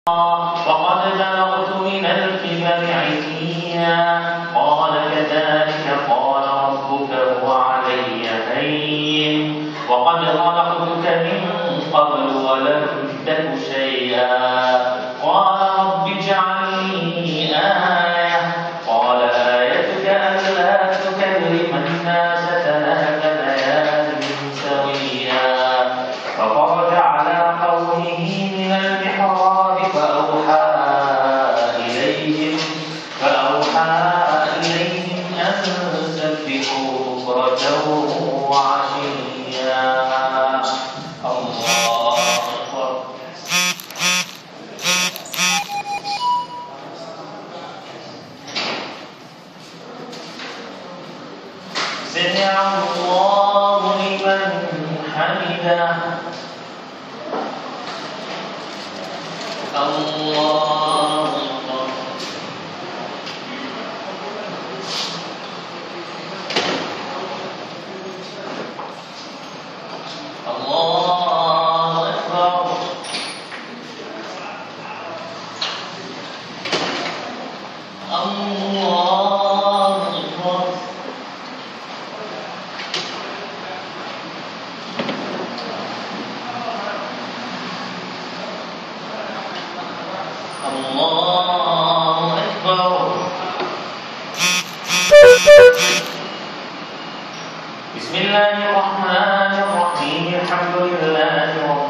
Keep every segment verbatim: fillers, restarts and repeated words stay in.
وقد بلغت من الكبر عتيا قال كذلك قال ربك هو علي هين وقد خلقتك من قبل ولم تك شيئا قال رب اجعل لي آية قال آيتك ألا تكلم الناس ثلاث ليال سويا فخرج على قومه من المحراب فأوحى إليهم فأوحى إليهم أن سبحوا بكرة وعشيا الله أكبر. سمع الله لمن حمده. الله أكبر. الله أكبر. الله أكبر. الله أكبر. بسم الله الرحمن الرحيم الحمد لله رب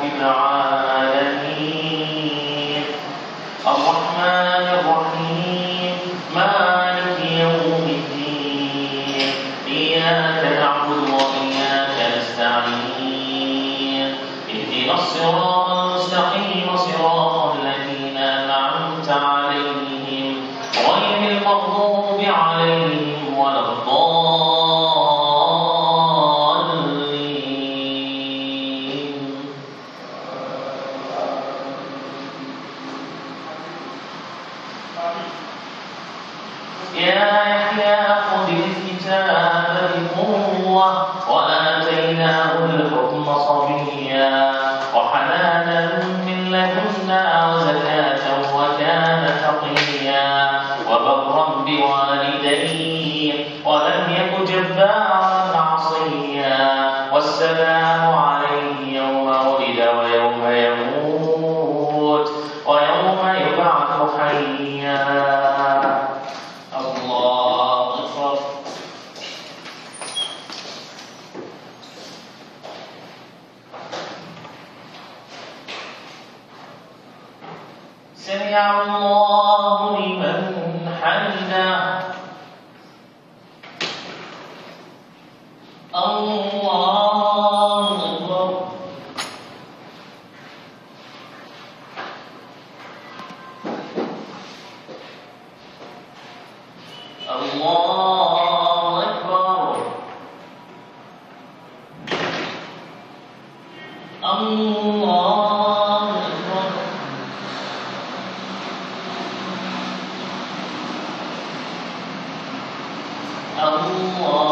العالمين الرحمن الرحيم مالك يوم الدين إياك نعبد وإياك نستعين اهدنا الصراط المستقيم صراط الذين أنعمت عليهم غير المغضوب عليهم ولا الضالين. يا يحيى خذ الكتاب بقوة وآتيناه الحكم صبيا وحنانا من لدنا وزكاة وكان تقيا وبرا بوالديه ولم يك جبارا عصيا والسلام عليه يوم ولد ويوم يموت ويوم يبعث حيا. الله أكبر. سمع الله لمن حمده. الله أكبر. الله أكبر. الله أكبر. الله